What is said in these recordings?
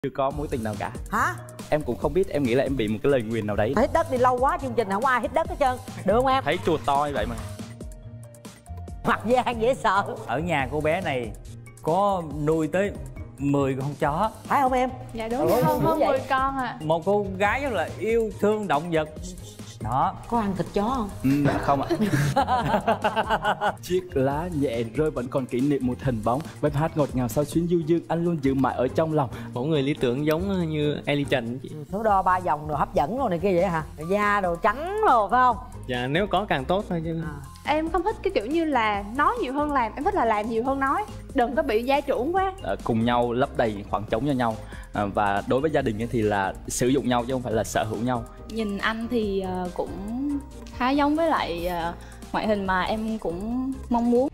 chưa có mối tình nào cả. Hả? Em cũng không biết, em nghĩ là em bị một cái lời nguyền nào đấy. Hít đất đi, lâu quá chương trình không có ai hít đất hết trơn. Được không em? Thấy chùa to như vậy mà. Mặt gian dễ sợ. Ở nhà cô bé này có nuôi tới 10 con chó. Phải không em? Dạ đúng rồi, hơn 10 con à. Một cô gái rất là yêu thương động vật. Đó. Có ăn thịt chó không? Không ạ. Chiếc lá nhẹ rơi vẫn còn kỷ niệm một hình bóng. Bài hát ngọt ngào sau chuyến du dương anh luôn giữ mãi ở trong lòng. Mẫu người lý tưởng giống như Ellie Trần chị. Số đo 3 vòng đồ hấp dẫn rồi này kia vậy hả? Da đồ trắng rồi phải không? Dạ nếu có càng tốt thôi chứ. Em không thích cái kiểu như là nói nhiều hơn làm, em thích là làm nhiều hơn nói. Đừng có bị gia trưởng quá. Cùng nhau lấp đầy khoảng trống cho nhau. Và đối với gia đình thì là sử dụng nhau chứ không phải là sở hữu nhau. Nhìn anh thì cũng khá giống với lại ngoại hình mà em cũng mong muốn.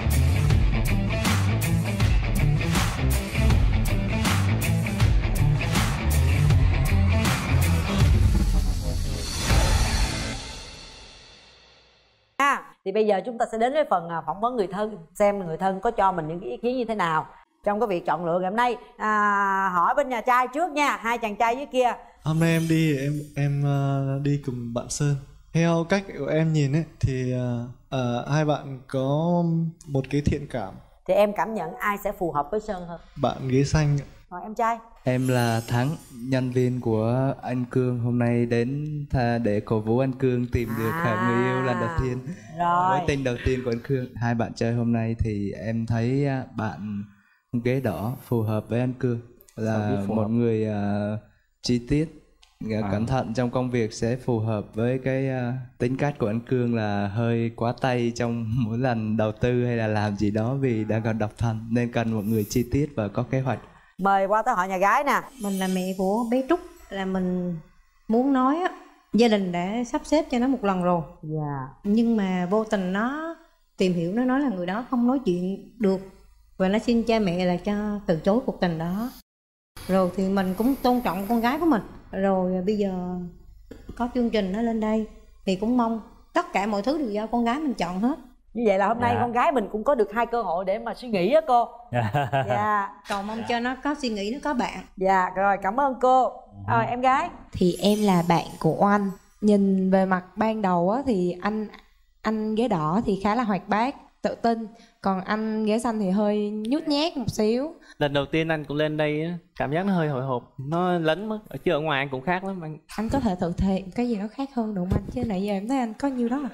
Thì bây giờ chúng ta sẽ đến với phần phỏng vấn người thân, xem người thân có cho mình những cái ý kiến như thế nào trong cái việc chọn lựa ngày hôm nay. Hỏi bên nhà trai trước nha, hai chàng trai dưới kia. Hôm nay em đi em đi cùng bạn Sơn. Theo cách của em nhìn ấy thì hai bạn có một cái thiện cảm. Thì em cảm nhận ai sẽ phù hợp với Sơn hơn? Bạn ghế xanh. Rồi em trai. Em là Thắng, nhân viên của anh Cương, hôm nay đến để cổ vũ anh Cương tìm được người yêu lần đầu tiên. Rồi. Mối tình đầu tiên của anh Cương. Hai bạn chơi hôm nay thì em thấy bạn ghế đỏ phù hợp với anh Cương, là một người chi tiết, cẩn thận trong công việc, sẽ phù hợp với cái tính cách của anh Cương là hơi quá tay trong mỗi lần đầu tư hay là làm gì đó, vì đang còn độc thân nên cần một người chi tiết và có kế hoạch. Mời qua tới họ nhà gái nè. Mình là mẹ của bé Trúc, là mình muốn nói á, gia đình đã sắp xếp cho nó một lần rồi. Nhưng mà vô tình nó tìm hiểu, nó nói là người đó không nói chuyện được và nó xin cha mẹ là cho từ chối cuộc tình đó. Rồi thì mình cũng tôn trọng con gái của mình. Rồi bây giờ có chương trình nó lên đây thì cũng mong tất cả mọi thứ đều do con gái mình chọn hết. Như vậy là hôm nay con gái mình cũng có được 2 cơ hội để mà suy nghĩ á cô. Cầu mong cho nó có suy nghĩ, nó có bạn. Rồi cảm ơn cô. Rồi em gái. Thì em là bạn của Oanh. Nhìn về mặt ban đầu á thì anh ghế đỏ thì khá là hoạt bát, tự tin. Còn anh ghế xanh thì hơi nhút nhát một xíu. Lần đầu tiên anh cũng lên đây á, cảm giác nó hơi hồi hộp, nó lấn mất. Ở chứ ở ngoài anh cũng khác lắm anh. Anh có thể thử thể cái gì nó khác hơn được không anh? Chứ nãy giờ em thấy anh có nhiêu đó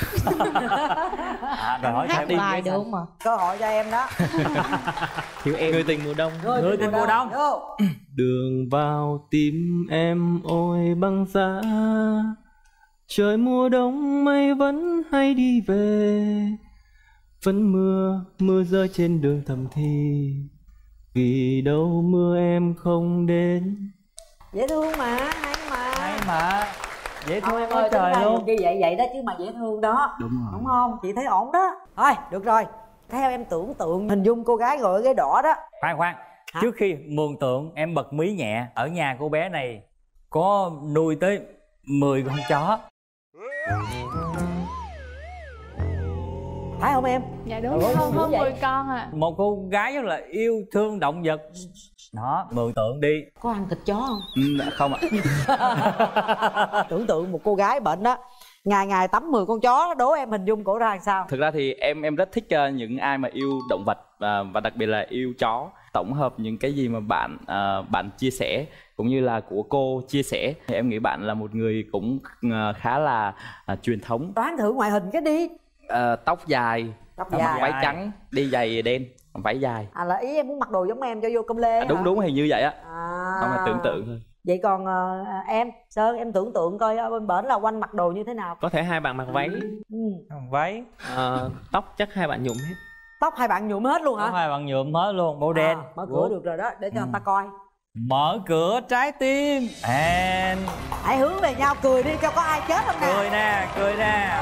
Rồi hỏi hát bài được không ạ? Cơ hội cho em đó. Thiếu em. Người tình mùa đông. Người tình mùa đông. Đường vào tim em ôi băng giá, trời mùa đông mây vẫn hay đi về, vẫn mưa rơi trên đường thầm thì, vì đâu mưa em không đến. Dễ thương mà, hay mà. Dễ thương quá trời luôn. Như vậy đó chứ mà dễ thương đó. Đúng không? Chị thấy ổn đó. Thôi, được rồi. Theo em tưởng tượng hình dung cô gái ngồi ở ghế đỏ đó. Khoan. Trước khi mường tượng em bật mí nhẹ. Ở nhà cô bé này có nuôi tới 10 con chó. Phải không em? Dạ đúng rồi, hơn 10 con à. Một cô gái rất là yêu thương động vật. Đó, mường tượng đi. Có ăn thịt chó không? Không ạ. Tưởng tượng một cô gái bệnh đó, ngày tắm 10 con chó, đố em hình dung cổ ra làm sao? Thực ra thì em rất thích những ai mà yêu động vật và đặc biệt là yêu chó. Tổng hợp những cái gì mà bạn chia sẻ cũng như là của cô chia sẻ thì em nghĩ bạn là một người cũng khá là truyền thống. Đoán thử ngoại hình cái đi. Tóc dài, váy trắng, đi giày đen, váy dài. Là ý em muốn mặc đồ giống em cho vô công lê. Đúng hình như vậy á. Không là tưởng tượng thôi. Vậy còn em Sơn, em tưởng tượng coi ở bên bển là Oanh mặc đồ như thế nào? Có thể hai bạn mặc váy. Váy. Tóc chắc hai bạn nhuộm hết. Tóc hai bạn nhuộm hết luôn hả? Tóc hai bạn nhuộm hết luôn, màu đen. Mở cửa được rồi đó, để cho người ta coi. Mở cửa trái tim. Hãy hướng về nhau cười đi cho có ai chết không nè. Cười nè.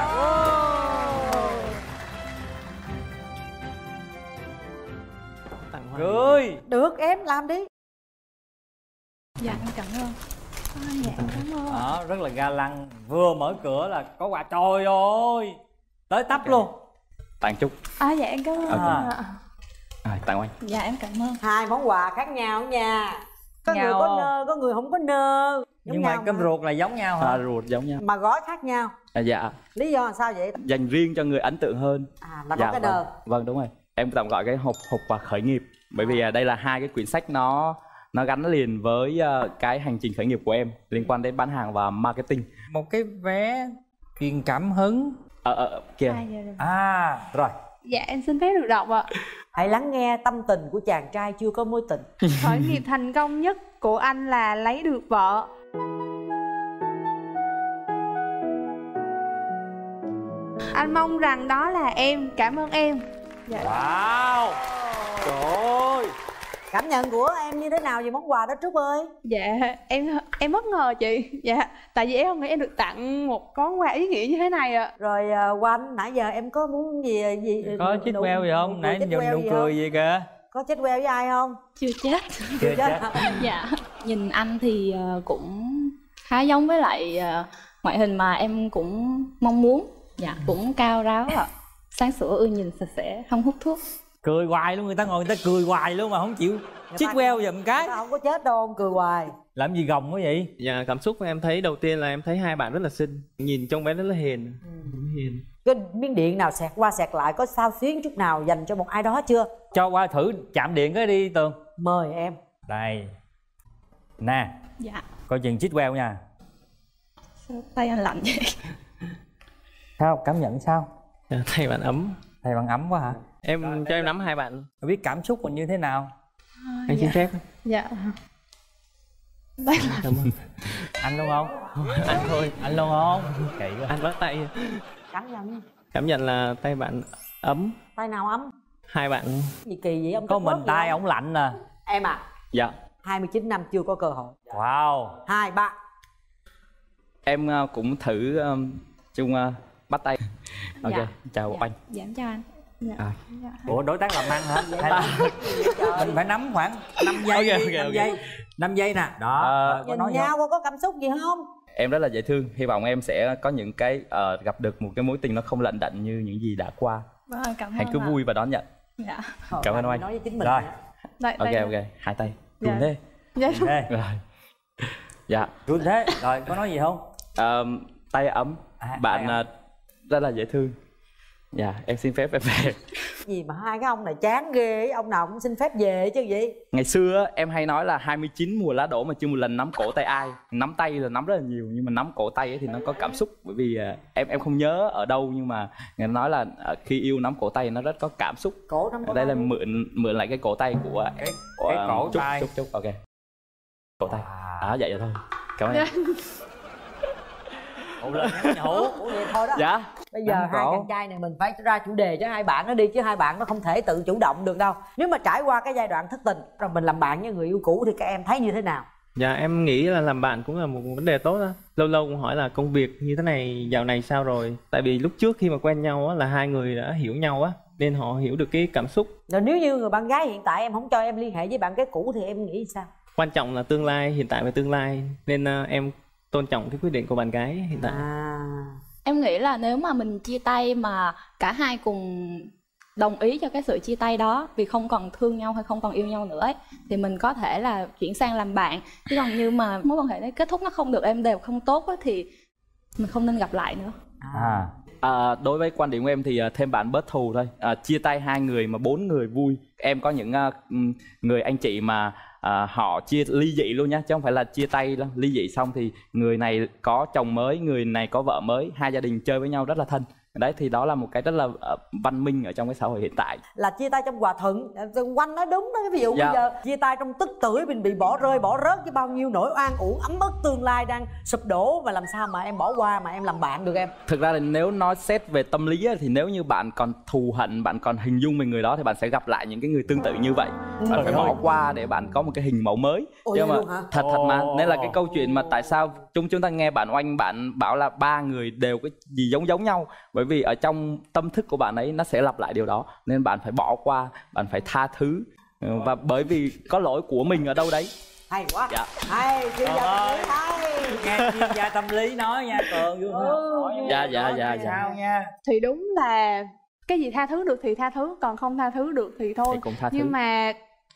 Cười. Được em làm đi. Dạ em cảm ơn. Dạ em cảm ơn. Đó, rất là ga lăng. Vừa mở cửa là có quà, trời ơi, tới tấp luôn. Tặng Trúc. Dạ em cảm ơn. Tặng Oanh. Dạ em cảm ơn. 2 món quà khác nhau nha. Có người có nơ, có người không có nơ. Nhưng mà cơm ruột là giống nhau hả? Ruột giống nhau. Mà gói khác nhau. Dạ. Lý do là sao vậy? Dành riêng cho người ấn tượng hơn. Là có cái nơ. Vâng đúng rồi. Em tạm gọi cái hộp quà khởi nghiệp. Bởi vì đây là hai cái quyển sách nó gắn liền với cái hành trình khởi nghiệp của em liên quan đến bán hàng và marketing. Một cái vé truyền cảm hứng kìa. Rồi. Dạ em xin phép được đọc ạ. Hãy lắng nghe tâm tình của chàng trai chưa có mối tình. Khởi nghiệp thành công nhất của anh là lấy được vợ. Anh mong rằng đó là em. Cảm ơn em. Dạ. Wow. Trời ơi. Cảm nhận của em như thế nào về món quà đó Trúc ơi? Dạ em bất ngờ chị. Dạ tại vì em không nghĩ em được tặng một món quà ý nghĩa như thế này ạ. Rồi Quanh nãy giờ em có muốn gì có chích queo gì không? Nãy dùng nụ cười gì kìa. Có chết queo với ai không? Chưa chết. Chưa chết. Dạ. Nhìn anh thì cũng khá giống với lại ngoại hình mà em cũng mong muốn. Dạ cũng cao ráo ạ. Sáng sủa ưa nhìn sạch sẽ, không hút thuốc. Cười hoài luôn, người ta ngồi người ta cười hoài luôn mà không chịu chích queo giùm cái. Người ta không có chết đâu, ông cười hoài. Làm gì gồng quá vậy? Dạ cảm xúc em thấy đầu tiên là em thấy hai bạn rất là xinh. Nhìn trông bé rất là hiền. Hiền. Cái miếng điện nào xẹt qua xẹt lại có sao xuyến chút nào dành cho một ai đó chưa? Cho qua thử chạm điện cái đi Tường. Mời em. Đây. Nè. Dạ. Coi chừng chích queo nha. Sao tay anh lạnh vậy? Sao? Cảm nhận sao? Thầy bạn ấm. Thầy bạn ấm quá hả? Em cho em nắm hai bạn. Biết cảm xúc mình như thế nào? Anh xin phép. Dạ. Cảm ơn. Anh luôn không? Anh thôi. Anh luôn không? Kỳ quá. Anh bắt tay. Cảm nhận là tay bạn ấm. Tay nào ấm? Hai bạn. Gì kỳ vậy ông? Có mình tay ổng lạnh nè. Em à? Dạ. 29 năm chưa có cơ hội. Wow. 2, 3. Em cũng thử chung bắt tay. Ok, dạ. Chào anh. Dạ chào anh. Dạ. Dạ. Ủa đối tác làm ăn hả? Hay là mình phải nắm khoảng 5 giây. Okay, 5 giây. 5 giây nè. Đó. Nhìn nhau có cảm xúc gì không? Em rất là dễ thương. Hy vọng em sẽ có những cái gặp được một cái mối tình nó không lận đận như những gì đã qua. Vâng, cảm ơn. Hãy cứ vui và đón nhận. Dạ. Cảm ơn anh. Nói với chính mình. Rồi. Đây, Ok, hai tay. Run thế. Dạ. Rồi. Dạ. Run thế. Rồi có nói gì không? Tay ấm. Bạn rất là dễ thương. Dạ, em xin phép em về. Gì mà hai cái ông này chán ghê, ông nào cũng xin phép về chứ gì. Ngày xưa em hay nói là 29 mùa lá đổ mà chưa một lần nắm cổ tay ai. Nắm tay là nắm rất là nhiều, nhưng mà nắm cổ tay ấy thì nó có cảm xúc. Bởi vì em không nhớ ở đâu, nhưng mà người nói là khi yêu nắm cổ tay nó rất có cảm xúc. Cổ nắm cổ ở đây tay. là mượn lại cái cổ tay của cái cổ tay. Chúc ok. Cổ tay. Vậy thôi. Cảm ơn em. Ủa lên nhủ. Vậy thôi đó. Dạ. Bây giờ hai chàng trai này mình phải ra chủ đề cho hai bạn nó đi, chứ hai bạn nó không thể tự chủ động được đâu. Nếu mà trải qua cái giai đoạn thất tình rồi mình làm bạn với người yêu cũ thì các em thấy như thế nào? Dạ em nghĩ là làm bạn cũng là một vấn đề tốt đó. Lâu lâu cũng hỏi là công việc như thế này dạo này sao rồi. Tại vì lúc trước khi mà quen nhau á, là hai người đã hiểu nhau á, nên họ hiểu được cái cảm xúc. Rồi nếu như người bạn gái hiện tại em không cho em liên hệ với bạn cái cũ thì em nghĩ sao? Quan trọng là tương lai, hiện tại và tương lai. Nên em tôn trọng cái quyết định của bạn gái hiện tại. Em nghĩ là nếu mà mình chia tay mà cả hai cùng đồng ý cho cái sự chia tay đó vì không còn thương nhau hay không còn yêu nhau nữa ấy, thì mình có thể là chuyển sang làm bạn. Chứ còn như mà mối quan hệ đấy kết thúc nó không được êm đẹp, không tốt ấy, thì mình không nên gặp lại nữa. Đối với quan điểm của em thì thêm bạn bớt thù thôi. Chia tay hai người mà 4 người vui. Em có những người anh chị mà họ ly dị luôn nhá, chứ không phải là chia tay đâu. Ly dị xong thì người này có chồng mới, người này có vợ mới, hai gia đình chơi với nhau rất là thân. Đấy thì đó là một cái rất là văn minh ở trong cái xã hội hiện tại. Là chia tay trong hòa thuận. Quanh nói đúng đó. Ví dụ bây giờ chia tay trong tức tưởi, mình bị bỏ rơi bỏ rớt với bao nhiêu nỗi oan uổng ấm ức, tương lai đang sụp đổ, và làm sao mà em bỏ qua mà em làm bạn được em? Thực ra là nếu nói xét về tâm lý thì nếu như bạn còn thù hận, bạn còn hình dung về người đó thì bạn sẽ gặp lại những cái người tương tự như vậy. Bạn phải bỏ qua để bạn có một cái hình mẫu mới. Nhưng mà thật mà, nên là cái câu chuyện mà tại sao chúng ta nghe bạn Oanh bạn bảo là 3 người đều cái gì giống nhau, bởi vì ở trong tâm thức của bạn ấy nó sẽ lặp lại điều đó, nên bạn phải bỏ qua, bạn phải tha thứ, và bởi vì có lỗi của mình ở đâu đấy. Hay quá. Hay, chuyên gia tâm lý hay. Nghe chuyên gia tâm lý nói nha Tường. Dạ. Sao nha. Thì đúng là cái gì tha thứ được thì tha thứ, còn không tha thứ được thì thôi. Thì cũng tha thứ. Nhưng mà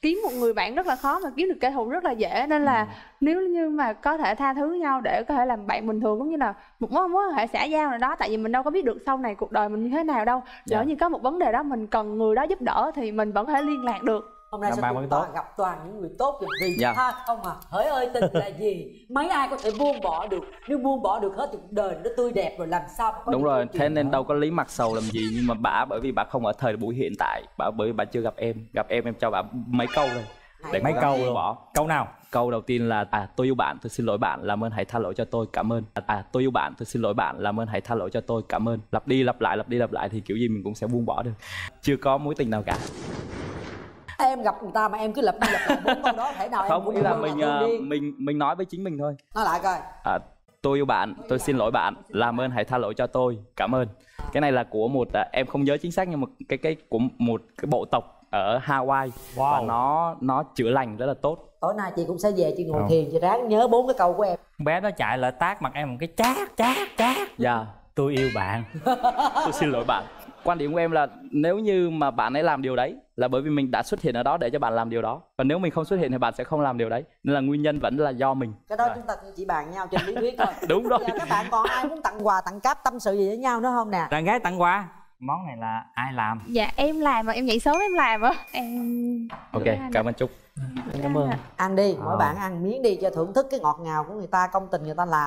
kiếm một người bạn rất là khó mà kiếm được kẻ thù rất là dễ, nên là nếu như mà có thể tha thứ nhau để có thể làm bạn bình thường, cũng như là một mối quan hệ xã giao nào đó, tại vì mình đâu có biết được sau này cuộc đời mình như thế nào đâu. Lỡ như có một vấn đề đó mình cần người đó giúp đỡ thì mình vẫn có thể liên lạc được. Hôm nay sao chúng ta gặp toàn những người tốt vì tha không à. Hỡi ơi tình là gì, mấy ai có thể buông bỏ được, nếu buông bỏ được hết thì cuộc đời nó tươi đẹp rồi, làm sao có. Đúng rồi, thế nên đâu có lý mặt sầu làm gì. Nhưng mà bà bởi vì bà không ở thời buổi hiện tại, bà bởi vì bà chưa gặp em cho bà mấy câu thôi để mấy câu buông bỏ. Câu nào? Câu đầu tiên là tôi yêu bạn, tôi xin lỗi bạn, làm ơn hãy tha lỗi cho tôi, cảm ơn. Tôi yêu bạn, tôi xin lỗi bạn, làm ơn hãy tha lỗi cho tôi, cảm ơn. Lặp đi lặp lại thì kiểu gì mình cũng sẽ buông bỏ được. Chưa có mối tình nào cả. Em gặp người ta mà em cứ lặp đi lặp lại bốn câu đó, thể nào không, em ý là mình nói với chính mình thôi. Nói lại coi. Tôi yêu bạn, tôi xin lỗi bạn, làm ơn hãy tha lỗi cho tôi, cảm ơn. Cái này là của một em không nhớ chính xác, nhưng mà cái của một cái bộ tộc ở Hawaii. Và nó chữa lành rất là tốt. Tối nay chị cũng sẽ về chị ngồi thiền, chị ráng nhớ 4 cái câu của em. Bé nó chạy lại tát mặt em một cái chát. Dạ. Tôi yêu bạn. Tôi xin lỗi bạn. Quan điểm của em là nếu như mà bạn ấy làm điều đấy là bởi vì mình đã xuất hiện ở đó để cho bạn làm điều đó. Và nếu mình không xuất hiện thì bạn sẽ không làm điều đấy. Nên là nguyên nhân vẫn là do mình. Cái đó chúng ta chỉ bàn nhau trên lý thuyết thôi. Đúng rồi. Các bạn còn ai muốn tặng quà, tặng cáp, tâm sự gì với nhau nữa không nè? Tặng gái tặng quà. Món này là ai làm? Dạ em làm mà, em dậy sớm em làm á. Em... Ok, cảm ơn Trúc. Cảm ơn. Ăn đi, mỗi bạn ăn miếng đi cho thưởng thức cái ngọt ngào của người ta, công tình người ta làm.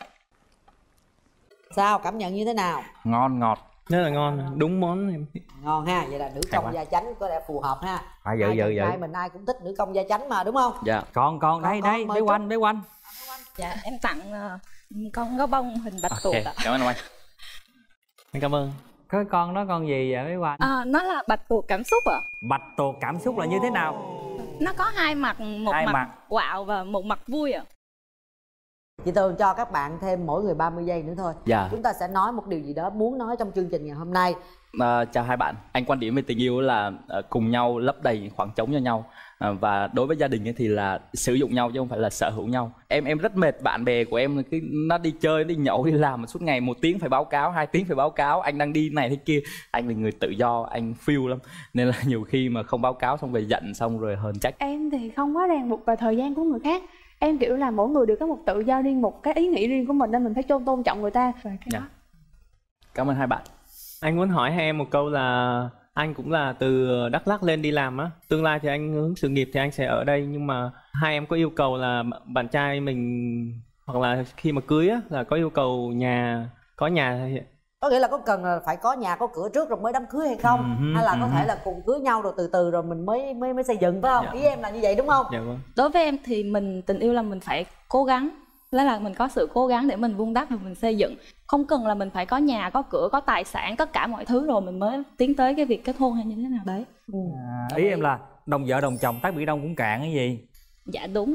Sao, cảm nhận như thế nào? Ngon, ngọt. Rất là ngon, đúng món em. Ngon ha, vậy là nữ công gia chánh có lẽ phù hợp ha. Dự. Hai mình ai cũng thích nữ công gia chánh mà, đúng không? Dạ. Còn đây bé Oanh. Dạ em tặng con gấu bông hình bạch tuộc ạ. Cảm ơn anh. Cảm ơn. Cái con đó con gì vậy bé Oanh? Nó là bạch tuộc cảm xúc ạ. Bạch tuộc cảm xúc là như thế nào? Nó có hai mặt, một mặt quạo và một mặt vui ạ. Chị Tường cho các bạn thêm mỗi người 30 giây nữa thôi. Dạ. Chúng ta sẽ nói một điều gì đó muốn nói trong chương trình ngày hôm nay. Chào hai bạn. Anh quan điểm về tình yêu là cùng nhau lấp đầy khoảng trống cho nhau. Và đối với gia đình thì là sử dụng nhau chứ không phải là sở hữu nhau. Em rất mệt bạn bè của em, nó đi chơi, đi nhậu, đi làm suốt ngày 1 tiếng phải báo cáo, 2 tiếng phải báo cáo, anh đang đi này thế kia. Anh là người tự do, anh feel lắm. Nên là nhiều khi mà không báo cáo xong về giận xong rồi hờn trách. Em thì không có ràng buộc vào thời gian của người khác. Em kiểu là mỗi người đều có một tự do riêng, một cái ý nghĩ riêng của mình, nên mình phải tôn trọng người ta. Và cái đó. Cảm ơn hai bạn. Anh muốn hỏi hai em một câu là anh cũng là từ Đắk Lắk lên đi làm á. Tương lai thì anh hướng sự nghiệp thì anh sẽ ở đây. Nhưng mà hai em có yêu cầu là bạn trai mình hoặc là khi mà cưới á là có yêu cầu có nhà thì... Có nghĩa là có cần là phải có nhà có cửa trước rồi mới đám cưới hay không? Hay là có thể là cùng cưới nhau rồi từ từ rồi mình mới xây dựng, phải không? Ý em là như vậy đúng không? Dạ vâng. Đối với em thì tình yêu là mình phải cố gắng. Đó là mình có sự cố gắng để mình vun đắp và mình xây dựng. Không cần là mình phải có nhà, có cửa, có tài sản, tất cả mọi thứ rồi mình mới tiến tới cái việc kết hôn hay như thế nào đấy. Ý em là đồng vợ đồng chồng tát biển Đông cũng cạn cái gì? Dạ đúng.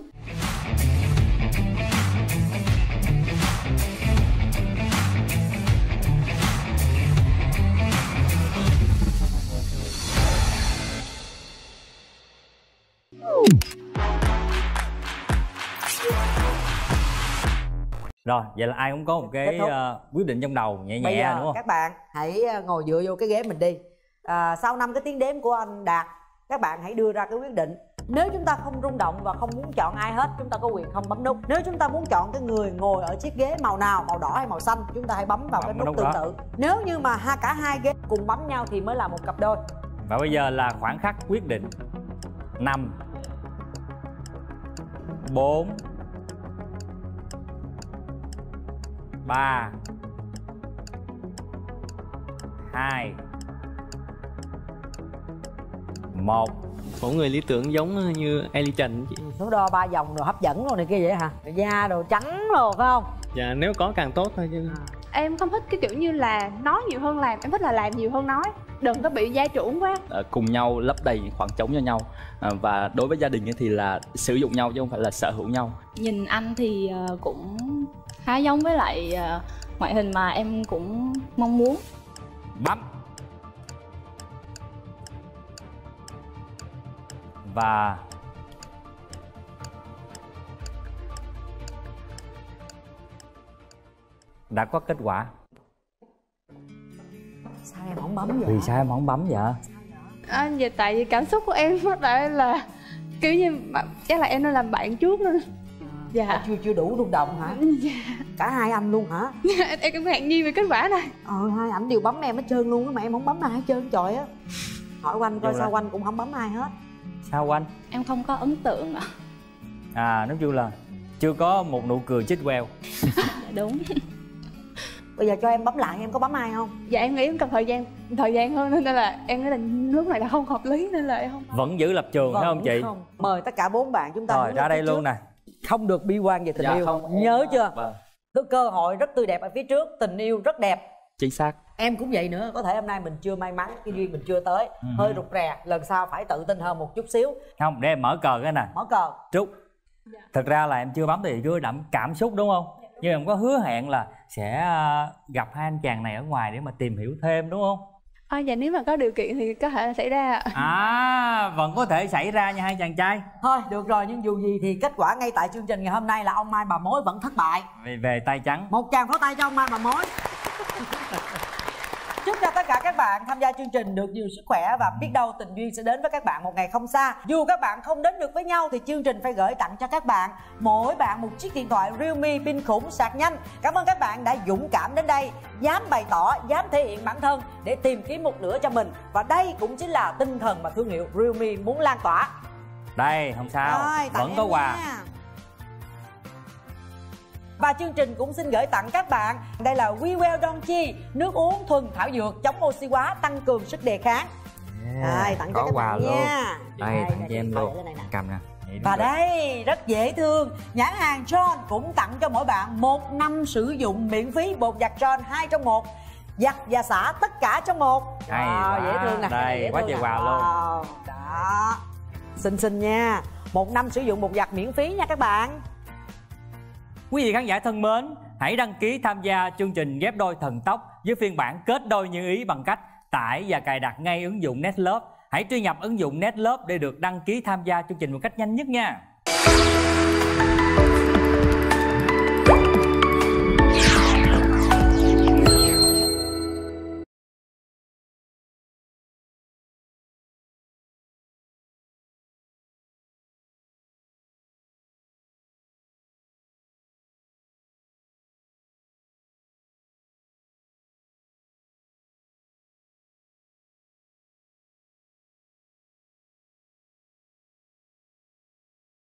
Rồi, vậy là ai cũng có một cái quyết định trong đầu nhẹ Bây nhẹ giờ, đúng không? các bạn hãy ngồi dựa vô cái ghế mình đi. Sau 5 cái tiếng đếm của anh Đạt, các bạn hãy đưa ra cái quyết định. Nếu chúng ta không rung động và không muốn chọn ai hết, chúng ta có quyền không bấm nút. Nếu chúng ta muốn chọn cái người ngồi ở chiếc ghế màu nào, màu đỏ hay màu xanh, chúng ta hãy bấm vào cái nút tương tự. Nếu như mà cả hai ghế cùng bấm nhau thì mới là một cặp đôi. Và bây giờ là khoảnh khắc quyết định. 5 4 3 2 1. Mỗi người lý tưởng giống như Ellie Trần chị. Số đo 3 vòng rồi hấp dẫn rồi này kia vậy hả? Da đồ trắng rồi phải không? Dạ nếu có càng tốt thôi chứ. Em không thích cái kiểu như là nói nhiều hơn làm, em thích là làm nhiều hơn nói. Đừng có bị gia trưởng quá. Cùng nhau lấp đầy khoảng trống cho nhau. Và đối với gia đình thì là sử dụng nhau chứ không phải là sở hữu nhau. Nhìn anh thì cũng khá giống với lại ngoại hình mà em cũng mong muốn. Bấm. Và đã có kết quả. Sao em không bấm vậy? Vì sao em không bấm vậy? Giờ tại vì cảm xúc của em có thể là kiểu như chắc là em nên làm bạn trước nên dạ. Chưa đủ rung động hả? Dạ. Cả hai anh luôn hả? Em cũng ngạc nhiên về kết quả này. Hai ảnh đều bấm em hết trơn luôn á, mà em không bấm ai hết trơn trời á. Hỏi Oanh coi sao Oanh cũng không bấm ai hết. Sao Oanh? Em không có ấn tượng ạ. Nói chung là chưa có một nụ cười chích queo. Dạ đúng. Bây giờ cho em bấm lại, em có bấm ai không? Dạ em nghĩ em cần thời gian hơn nên là em nghĩ là lúc này là không hợp lý nên là em không. Vẫn giữ lập trường phải không chị? Không. Mời tất cả 4 bạn chúng ta rồi ra đây luôn nè. Không được bi quan về tình yêu, không nhớ chưa? Cơ hội rất tươi đẹp ở phía trước, tình yêu rất đẹp. Chính xác. Em cũng vậy nữa, có thể hôm nay mình chưa may mắn, cái duyên mình chưa tới, hơi rụt rè, lần sau phải tự tin hơn một chút xíu. Không, để em mở cờ cái nè. Mở cờ. Trúc. Thật ra là em chưa bấm thì chưa đậm cảm xúc đúng không? Nhưng em có hứa hẹn là sẽ gặp hai anh chàng này ở ngoài để mà tìm hiểu thêm đúng không? Dạ nếu mà có điều kiện thì có thể là xảy ra. Vẫn có thể xảy ra nha hai chàng trai. Thôi được rồi, nhưng dù gì thì kết quả ngay tại chương trình ngày hôm nay là ông Mai Bà Mối vẫn thất bại. Về tay trắng. Một tràng pháo tay cho ông Mai Bà Mối. Chúc cho tất cả các bạn tham gia chương trình được nhiều sức khỏe và biết đâu tình duyên sẽ đến với các bạn một ngày không xa. Dù các bạn không đến được với nhau thì chương trình phải gửi tặng cho các bạn, mỗi bạn một chiếc điện thoại Realme pin khủng sạc nhanh. Cảm ơn các bạn đã dũng cảm đến đây, dám bày tỏ, dám thể hiện bản thân để tìm kiếm một nửa cho mình. Và đây cũng chính là tinh thần mà thương hiệu Realme muốn lan tỏa. Đây, không sao, vẫn có quà. Và chương trình cũng xin gửi tặng các bạn, đây là We Well Donchi, nước uống thuần thảo dược chống oxy hóa, tăng cường sức đề kháng. Đây, tặng cho các bạn nha. Đây, tặng cho em luôn. Cầm nè. Và đây, rất dễ thương, nhãn hàng John cũng tặng cho mỗi bạn 1 năm sử dụng miễn phí bột giặt John 2 trong 1. Giặt và xả tất cả trong một. Dễ thương nè. Đây, quá trời quà luôn. Đó. Xinh nha. 1 năm sử dụng bột giặt miễn phí nha các bạn. Quý vị khán giả thân mến, hãy đăng ký tham gia chương trình ghép đôi thần tốc với phiên bản kết đôi như ý bằng cách tải và cài đặt ngay ứng dụng Netlove. Hãy truy nhập ứng dụng Netlove để được đăng ký tham gia chương trình một cách nhanh nhất nha.